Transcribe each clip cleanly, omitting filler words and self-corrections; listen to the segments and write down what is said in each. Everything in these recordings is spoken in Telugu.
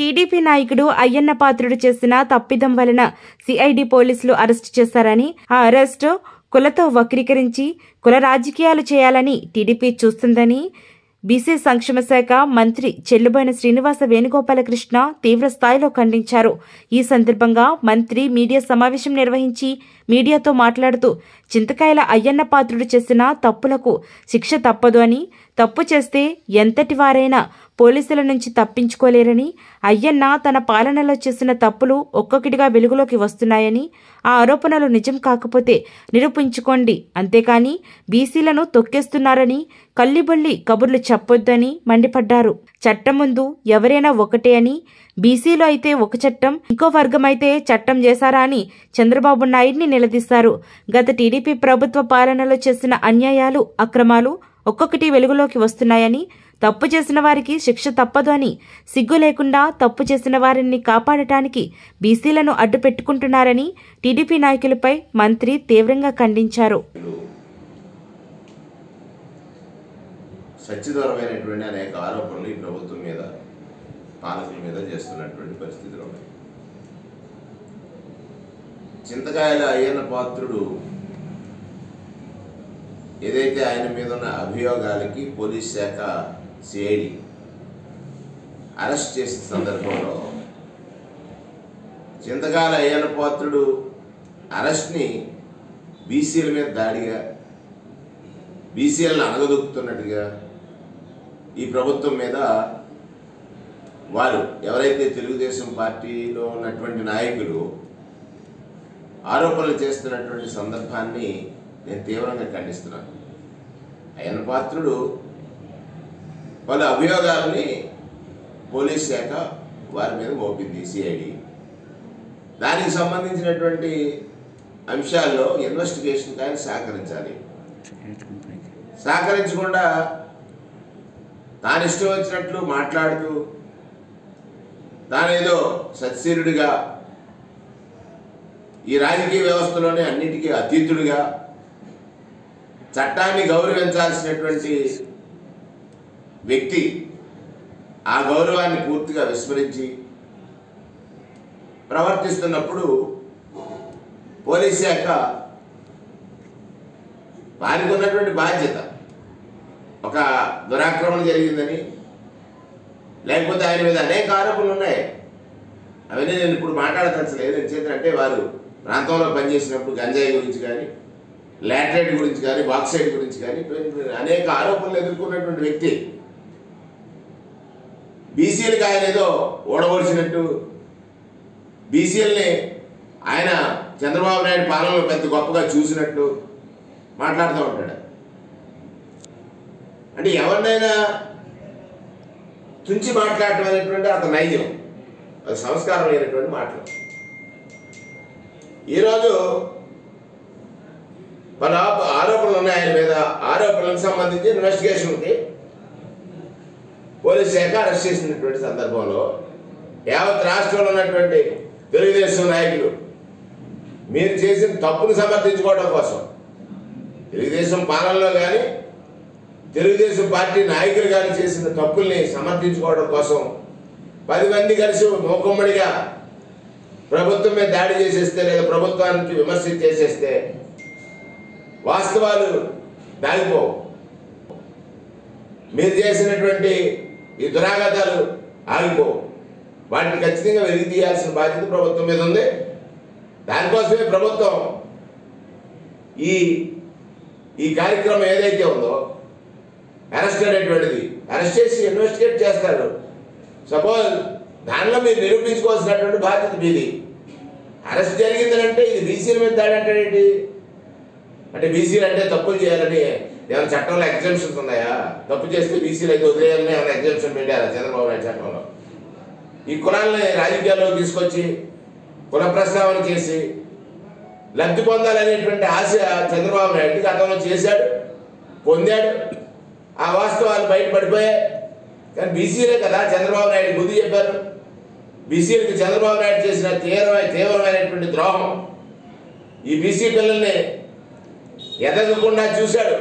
టీడీపీ నాయకుడు అయ్యన్న పాత్రుడు చేసిన తప్పిదం వలన సిఐడి పోలీసులు అరెస్టు చేశారని, ఆ అరెస్టు కులతో వక్రీకరించి కుల రాజకీయాలు చేయాలని టీడీపీ చూస్తుందని బీసీ సంక్షేమ శాఖ మంత్రి చెల్లుబోయిన శ్రీనివాస వేణుగోపాలకృష్ణ తీవ్ర స్థాయిలో ఖండించారు. ఈ సందర్భంగా మంత్రి మీడియా సమావేశం నిర్వహించి మీడియాతో మాట్లాడుతూ చింతకాయల అయ్యన్న పాత్రుడు చేసిన తప్పులకు శిక్ష తప్పదు అని, తప్పు చేస్తే ఎంతటి వారైనా పోలీసుల నుంచి తప్పించుకోలేరని, అయ్యన్న తన పాలనలో చేసిన తప్పులు ఒక్కొక్కటిగా వెలుగులోకి వస్తున్నాయని, ఆ ఆరోపణలు నిజం కాకపోతే నిరూపించుకోండి, అంతేకాని బీసీలను తొక్కేస్తున్నారని కల్లిబొల్లి కబుర్లు చెప్పొద్దని మండిపడ్డారు. చట్టం ముందు ఎవరైనా ఒకటే అని, బీసీలో అయితే ఒక చట్టం, ఇంకో వర్గమైతే చట్టం చేశారా అని చంద్రబాబు నాయుడిని నిలదీశారు. గత టీడీపీ ప్రభుత్వ పాలనలో చేసిన అన్యాయాలు, అక్రమాలు ఒక్కొక్కటి వెలుగులోకి వస్తున్నాయని, తప్పు చేసిన వారికి శిక్ష తప్పదు అని, సిగ్గు లేకుండా తప్పు చేసిన వారిని కాపాడటానికి బీసీలను అడ్డు పెట్టుకుంటున్నారని టీడీపీ నాయకులపై మంత్రి తీవ్రంగా ఖండించారు. సత్యదూరమైనటువంటి అనేక ఆరోపణలు ఈ ప్రభుత్వం మీద, పాలకుల మీద చేస్తున్నటువంటి పరిస్థితులు ఉన్నాయి. చింతకాయల అయ్యన్న పాత్రుడు ఏదైతే ఆయన మీద ఉన్న అభియోగాలకి పోలీస్ శాఖ సిఐడి అరెస్ట్ చేసిన సందర్భంలో చింతకాయల అయ్యన్న పాత్రుడు అరెస్ట్ని బీసీల మీద దాడిగా, బీసీలను అనగదొక్కుతున్నట్టుగా ఈ ప్రభుత్వం మీద వారు ఎవరైతే తెలుగుదేశం పార్టీలో ఉన్నటువంటి నాయకులు ఆరోపణలు చేస్తున్నటువంటి సందర్భాన్ని నేను తీవ్రంగా ఖండిస్తున్నాను. అయ్యన్న పాత్రుడు పలు అభియోగాలని పోలీస్ శాఖ వారి మీద మోపింది సిఐడి. దానికి సంబంధించినటువంటి అంశాల్లో ఇన్వెస్టిగేషన్ కానీ సహకరించాలి. సహకరించకుండా తాను ఇష్టం వచ్చినట్లు మాట్లాడుతూ తానేదో సత్శీరుడిగా, ఈ రాజకీయ వ్యవస్థలోనే అన్నిటికీ అతీతుడిగా, చట్టాన్ని గౌరవించాల్సినటువంటి వ్యక్తి ఆ గౌరవాన్ని పూర్తిగా విస్మరించి ప్రవర్తిస్తున్నప్పుడు పోలీస్ శాఖ వారికి ఉన్నటువంటి బాధ్యత, ఒక దురాక్రమణ జరిగిందని, లేకపోతే ఆయన మీద అనేక ఆరోపణలు ఉన్నాయి, అవన్నీ నేను ఇప్పుడు మాట్లాడదలచలేదు. ఎందుకంటే వారు ప్రాంతంలో పనిచేసినప్పుడు గంజాయి గురించి కానీ, లాటరైట్ గురించి కానీ, బాక్సైట్ గురించి కానీ అనేక ఆరోపణలు ఎదుర్కొన్నటువంటి వ్యక్తి. బీసీలకు ఆయన ఏదో ఓడగొడిచినట్టు, బీసీలని ఆయన చంద్రబాబు నాయుడు పాలనలో పెద్ద గొప్పగా చూసినట్టు మాట్లాడుతూ ఉంటాడు. అంటే ఎవరినైనా తుంచి మాట్లాడటం అనేటువంటి అతని నైజం, అది సంస్కారమైనటువంటి మాటలు. ఈరోజు మన ఆరోపణలు ఉన్నాయి ఆయన మీద. ఆరోపణలకు సంబంధించి ఇన్వెస్టిగేషన్కి పోలీస్ శాఖ అరెస్ట్ చేసినటువంటి సందర్భంలో యావత్ రాష్ట్రంలో ఉన్నటువంటి తెలుగుదేశం నాయకులు మీరు చేసిన తప్పును సమర్థించుకోవడం కోసం, తెలుగుదేశం పాలనలో కానీ తెలుగుదేశం పార్టీ నాయకులు కానీ చేసిన తప్పుల్ని సమర్థించుకోవడం కోసం 10 మంది కలిసి మూకుమ్మడిగా ప్రభుత్వం మీద దాడి చేసేస్తే, లేదా ప్రభుత్వానికి విమర్శ చేసేస్తే వాస్తవాలు దాగిపోవు. మీరు చేసినటువంటి ఈ దురాఘాతాలు ఆగిపోవు. వాటిని ఖచ్చితంగా వెలికి తీయాల్సిన బాధ్యత ప్రభుత్వం మీద ఉంది. దానికోసమే ప్రభుత్వం ఈ కార్యక్రమం ఏదైతే ఉందో అరెస్ట్ అనేటువంటిది అరెస్ట్ చేసి ఇన్వెస్టిగేట్ చేస్తారు. సపోజ్ దానిలో మీరు నిరూపించుకోవాల్సినటువంటి బాధ్యత మీది. అరెస్ట్ జరిగిందనంటే ఇది బీసీల మీద దాడి అంటాడేంటి? అంటే బీసీలు అంటే తప్పులు చేయాలని ఏమైనా చట్టంలో ఎగ్జామ్షన్స్ ఉన్నాయా? తప్పు చేస్తే బీసీలు అయితే వదిలేయాలని ఏమైనా ఎగ్జామ్షన్ పెట్టారా చంద్రబాబు నాయుడు చట్టంలో? ఈ కులాలని రాజకీయాల్లో తీసుకొచ్చి కుల ప్రస్తావన చేసి లబ్ధి పొందాలనేటువంటి ఆశ చంద్రబాబు నాయుడు గతంలో చేశాడు, పొందాడు. ఆ వాస్తవాలు బయటపడిపోయాయి. కానీ బీసీలే కదా చంద్రబాబు నాయుడు బుద్ధి చెప్పారు. బీసీలకు చంద్రబాబు నాయుడు చేసిన తీవ్రమైనటువంటి ద్రోహం. ఈ బీసీ పిల్లల్ని ఎదగకుండా చూశాడు.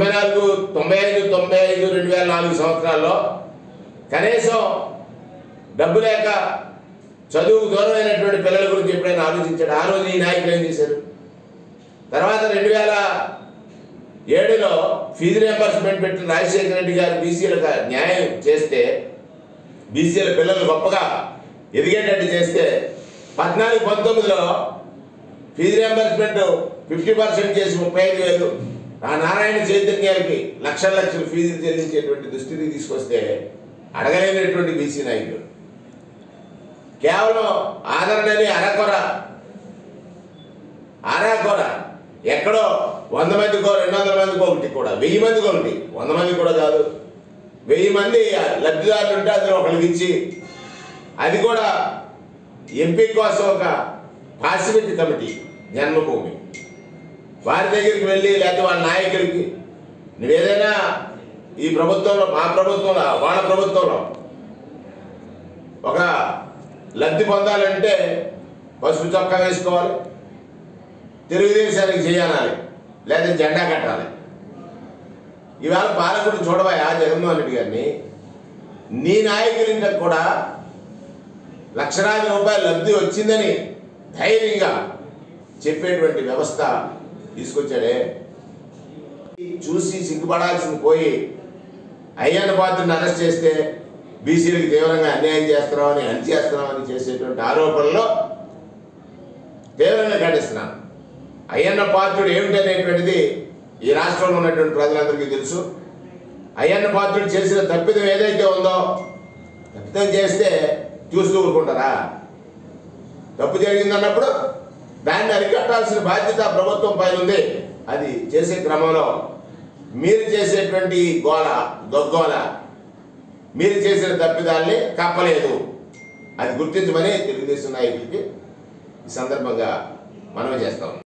94, 95, 2004 సంవత్సరాల్లో కనీసం డబ్బు లేక చదువుకు దూరమైనటువంటి పిల్లల గురించి ఎప్పుడైనా ఆలోచించాడు? ఆ రోజు ఈ నాయకులు ఏం చేశారు? తర్వాత 2007లో ఫీజు రియంబర్స్మెంట్ పెట్టిన రాజశేఖర రెడ్డి గారు బీసీలకు న్యాయం చేస్తే, బీసీల పిల్లలు గొప్పగా ఎదిగేటట్టు చేస్తే 14-19లో ఫీజు రియంబర్స్మెంట్ 50% చేసి 35,000 ఆ నారాయణ చైతన్యాలకి లక్షల ఫీజులు చెల్లించేటువంటి దుస్థితికి తీసుకొస్తే అడగలేనటువంటి బీసీ నాయకులు కేవలం ఆదరణని అరాకొర ఎక్కడో 100 మందికో 200 మందికో ఒకటి కూడా 1000 మందికి ఒకటి 100 మంది కూడా కాదు 1000 మంది లబ్ధిదారులు ఉంటే అందులో ఒకరికి ఇచ్చి, అది కూడా ఎంపీ కోసం ఒక పార్సిమెంట్ కమిటీ జన్మభూమి వారి దగ్గరికి వెళ్ళి, లేకపోతే వాళ్ళ నాయకుడికి నువ్వేదైనా ఈ ప్రభుత్వంలో, మా ప్రభుత్వంలో, వాళ్ళ ప్రభుత్వంలో ఒక లబ్ధి పొందాలంటే పసుపు చొక్కా వేసుకోవాలి, తెలుగుదేశానికి చేయాలి, లేదా జెండా కట్టాలి. ఇవాళ పాలకుడు చూడబోయా జగన్మోహన్ రెడ్డి గారిని, నీ నాయకులకు కూడా లక్షలాది రూపాయలు లబ్ధి వచ్చిందని ధైర్యంగా చెప్పేటువంటి వ్యవస్థ తీసుకొచ్చాడే. చూసి సిగ్గుపడాల్సింది పోయి అయ్యన్న పాత్రను అరెస్ట్ చేస్తే బీసీలకు తీవ్రంగా అన్యాయం చేస్తున్నామని, అణిచేస్తున్నామని చేసేటువంటి ఆరోపణలో తీవ్రంగా ఖండిస్తున్నాను. అయ్యన్న పాత్రుడు ఏమిటనేటువంటిది ఈ రాష్ట్రంలో ఉన్నటువంటి ప్రజలందరికీ తెలుసు. అయ్యన్న పాత్రుడు చేసిన తప్పిదం ఏదైతే ఉందో, తప్పిదం చేస్తే చూస్తూ ఊరుకుంటారా? తప్పు జరిగిందన్నప్పుడు దాన్ని అరికట్టాల్సిన బాధ్యత ప్రభుత్వం పైన ఉంది. అది చేసే క్రమంలో మీరు చేసేటువంటి గొగ్గోల, మీరు చేసిన తప్పిదాల్ని కప్పలేదు. అది గుర్తించమని తెలుగుదేశం నాయకులకి ఈ సందర్భంగా మనవి చేస్తాం.